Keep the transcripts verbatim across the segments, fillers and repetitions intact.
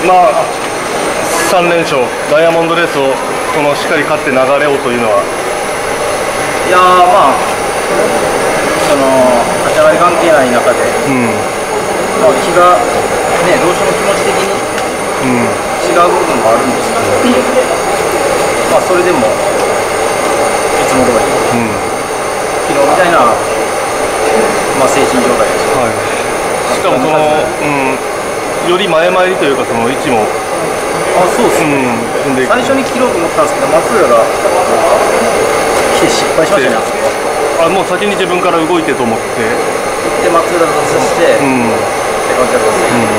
まあさん連勝、ダイヤモンドレースをこのしっかり勝って流れようというのは。 いやー、まあその立ち上がり関係ない中で、うんまあ、気がねどうしても気持ち的に違う部分があるんですけど、うん、まあそれでもいつも通り、うん、昨日みたいな、まあ、精神状態です、はい、 しかもその、うん、より前々というかその位置もあそうですね、うん、最初に切ろうと思ったんですけど松浦が来て失敗しましたね。 あもう先に自分から動いてと思ってで松浦が外して、うん、って感じだったんですね、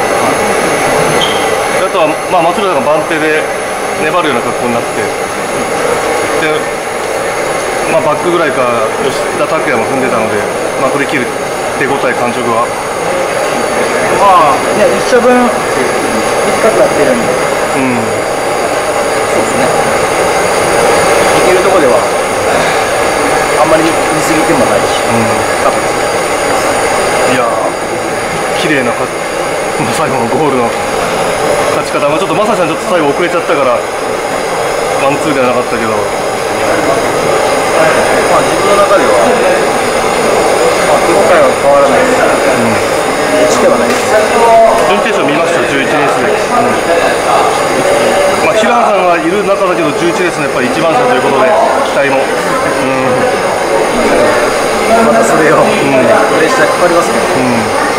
うん、あとは、まあ、松浦が番手で粘るような格好になって、で、まあ、バックぐらいから吉田拓也も踏んでたので、まあ、これ切る手応え感触はまあね一社分短くなってるんで、うん、そうですねいけるところではあんまり見過ぎてもないし、うん、多分いや綺麗なか最後のゴールの勝ち方、まあ、ちょっとまさしさんちょっと最後遅れちゃったからワンツーではなかったけど、まあ自分の中では、まあ、手応えは変わらないです、うん、してはないです。 準決勝見ました、じゅういちレースで、うんまあ、平原さんがいる中だけどじゅういちレースのやっぱり一番車ということで期待も、うん、 またそれを、うん、プレッシャーかかりますね。うん